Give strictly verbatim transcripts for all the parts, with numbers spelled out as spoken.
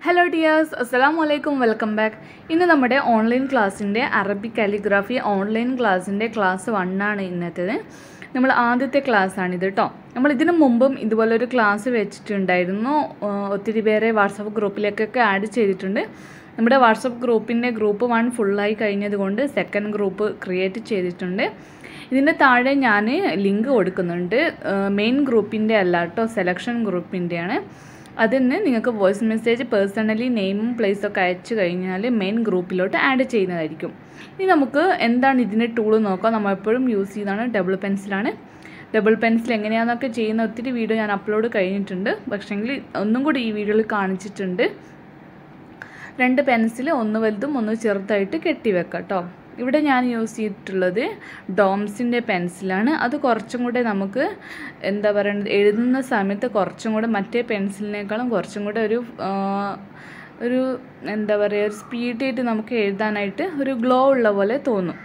Hello dears, അസ്സലാമു അലൈക്കും. Welcome back. ഇന്ന് നമ്മുടെ ഓൺലൈൻ ക്ലാസ്സിൻ്റെ അറബിക് കാലിഗ്രാഫി ഓൺലൈൻ ക്ലാസ്സിൻ്റെ ക്ലാസ് വണ്ണാണ് ഇന്നത്തേത്. നമ്മൾ ആദ്യത്തെ ക്ലാസ്സാണിത് കേട്ടോ. നമ്മൾ ഇതിനു മുമ്പും ഇതുപോലൊരു ക്ലാസ് വെച്ചിട്ടുണ്ടായിരുന്നു. ഒത്തിരി പേരെ വാട്സപ്പ് ഗ്രൂപ്പിലേക്കൊക്കെ ആഡ് ചെയ്തിട്ടുണ്ട്. നമ്മുടെ വാട്സപ്പ് ഗ്രൂപ്പിൻ്റെ ഗ്രൂപ്പ് വൺ ഫുള്ളായി കഴിഞ്ഞതുകൊണ്ട് സെക്കൻഡ് ഗ്രൂപ്പ് ക്രിയേറ്റ് ചെയ്തിട്ടുണ്ട്. ഇതിൻ്റെ താഴെ ഞാൻ ലിങ്ക് കൊടുക്കുന്നുണ്ട്. മെയിൻ ഗ്രൂപ്പിൻ്റെ അല്ല കേട്ടോ, സെലക്ഷൻ ഗ്രൂപ്പിൻ്റെയാണ്. അതിന് നിങ്ങൾക്ക് വോയിസ് മെസ്സേജ് പേഴ്സണലി നെയിമും പ്ലേസൊക്കെ അയച്ചു കഴിഞ്ഞാൽ മെയിൻ ഗ്രൂപ്പിലോട്ട് ആഡ് ചെയ്യുന്നതായിരിക്കും. ഇനി നമുക്ക് എന്താണ് ഇതിൻ്റെ ടൂൾ നോക്കാം. നമ്മൾ എപ്പോഴും യൂസ് ചെയ്യുന്നതാണ് ഡബിൾ പെൻസിലാണ്. ഡബിൾ പെൻസിൽ എങ്ങനെയാണെന്നൊക്കെ ചെയ്യുന്ന ഒത്തിരി വീഡിയോ ഞാൻ അപ്ലോഡ് കഴിഞ്ഞിട്ടുണ്ട്. പക്ഷേങ്കിൽ ഒന്നും കൂടി ഈ വീഡിയോയിൽ കാണിച്ചിട്ടുണ്ട്. രണ്ട് പെൻസിൽ, ഒന്ന് വലുതും ഒന്ന് ചെറുതായിട്ട് കെട്ടി വെക്കാം കേട്ടോ. ഇവിടെ ഞാൻ യൂസ് ചെയ്തിട്ടുള്ളത് ഡോംസിൻ്റെ പെൻസിലാണ്. അത് കുറച്ചും കൂടെ നമുക്ക് എന്താ പറയുന്നത്, എഴുതുന്ന സമയത്ത് കുറച്ചും കൂടെ മറ്റേ പെൻസിലിനേക്കാളും കുറച്ചും കൂടെ ഒരു ഒരു എന്താ പറയുക, ഒരു സ്പീഡായിട്ട് നമുക്ക് എഴുതാനായിട്ട് ഒരു ഗ്ലോ ഉള്ള പോലെ തോന്നും.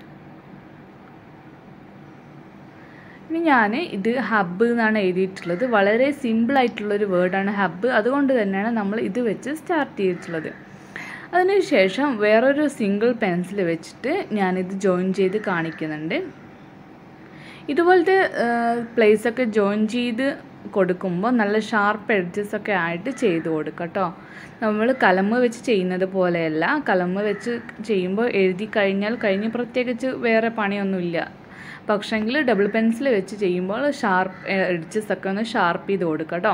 ഇനി ഞാൻ ഇത് ഹബ്ബ് എന്നാണ് എഴുതിയിട്ടുള്ളത്. വളരെ സിമ്പിളായിട്ടുള്ളൊരു വേർഡാണ് ഹബ്ബ്. അതുകൊണ്ട് തന്നെയാണ് നമ്മൾ ഇത് വെച്ച് സ്റ്റാർട്ട് ചെയ്തിട്ടുള്ളത്. അതിനുശേഷം വേറൊരു സിംഗിൾ പെൻസിൽ വെച്ചിട്ട് ഞാനിത് ജോയിൻ ചെയ്ത് കാണിക്കുന്നുണ്ട്. ഇതുപോലത്തെ പ്ലേസൊക്കെ ജോയിൻ ചെയ്ത് കൊടുക്കുമ്പോൾ നല്ല ഷാർപ്പ് എഡ്ജസൊക്കെ ആയിട്ട് ചെയ്ത് കൊടുക്കുക കേട്ടോ. നമ്മൾ കലമ് വെച്ച് ചെയ്യുന്നത് പോലെയല്ല. കലമ് വെച്ച് ചെയ്യുമ്പോൾ എഴുതി കഴിഞ്ഞാൽ കഴിഞ്ഞ് പ്രത്യേകിച്ച് വേറെ പണിയൊന്നുമില്ല. പക്ഷേങ്കിൽ ഡബിൾ പെൻസിൽ വെച്ച് ചെയ്യുമ്പോൾ ഷാർപ്പ് എഡ്ജസൊക്കെ ഒന്ന് ഷാർപ്പ് ചെയ്ത് കൊടുക്കുക കേട്ടോ.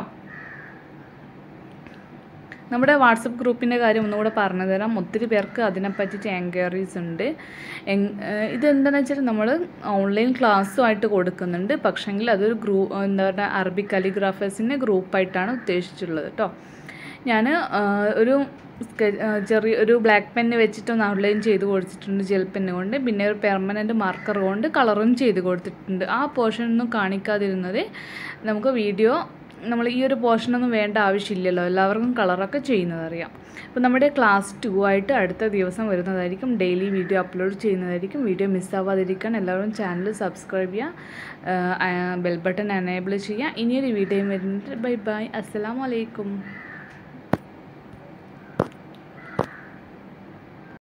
നമ്മുടെ വാട്സപ്പ് ഗ്രൂപ്പിൻ്റെ കാര്യം ഒന്നുകൂടെ പറഞ്ഞു തരാം. ഒത്തിരി പേർക്ക് അതിനെപ്പറ്റിയിട്ട് എൻക്വയറീസ് ഉണ്ട്. ഇതെന്താണെന്ന് വെച്ചാൽ നമ്മൾ ഓൺലൈൻ ക്ലാസ്സുമായിട്ട് കൊടുക്കുന്നുണ്ട്. പക്ഷേങ്കിൽ അതൊരു ഗ്രൂ എന്താ പറയുക, അറബിക് കാലിഗ്രാഫേഴ്സിൻ്റെ ഗ്രൂപ്പായിട്ടാണ് ഉദ്ദേശിച്ചിട്ടുള്ളത് കേട്ടോ. ഞാൻ ഒരു ചെറിയ ഒരു ബ്ലാക്ക് പെന്ന് വെച്ചിട്ടൊന്ന് ഔട്ട്ലൈൻ ചെയ്ത് കൊടുത്തിട്ടുണ്ട് ജെൽ പെന്ന് കൊണ്ട്. പിന്നെ ഒരു പെർമനൻറ്റ് മാർക്കർ കൊണ്ട് കളറും ചെയ്ത് കൊടുത്തിട്ടുണ്ട്. ആ പോർഷനൊന്നും കാണിക്കാതിരുന്നത് നമുക്ക് വീഡിയോ നമ്മൾ ഈ ഒരു പോർഷനൊന്നും വേണ്ട ആവശ്യമില്ലല്ലോ, എല്ലാവർക്കും കളറൊക്കെ ചെയ്യുന്നതറിയാം. അപ്പോൾ നമ്മുടെ ക്ലാസ് ടു ആയിട്ട് അടുത്ത ദിവസം വരുന്നതായിരിക്കും. ഡെയിലി വീഡിയോ അപ്ലോഡ് ചെയ്യുന്നതായിരിക്കും. വീഡിയോ മിസ്സാവാതിരിക്കാൻ എല്ലാവരും ചാനൽ സബ്സ്ക്രൈബ് ചെയ്യുക, ബെൽ ബട്ടൺ എനേബിൾ ചെയ്യുക. ഇനിയൊരു വീഡിയോ വരുന്നുണ്ട്. ബൈ ബൈ, അസ്സലാമു അലൈക്കും.